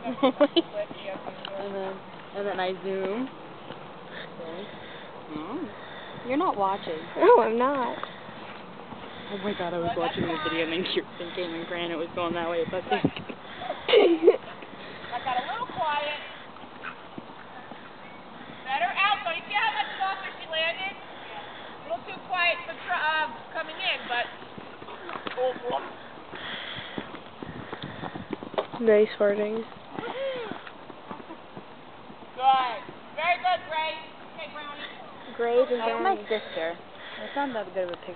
and then I zoom. Okay. Oh. You're not watching. No, I'm not. Oh my god, I was watching the video and then Kirsten came and granite was going that way, but I got a little quiet. Better out, though. You see how much softer she landed? A little too quiet for coming in, but... Nice farting. Good. Very good, Grace. Okay, Brownie. Grace and that's my sister. That's not that good of a picture.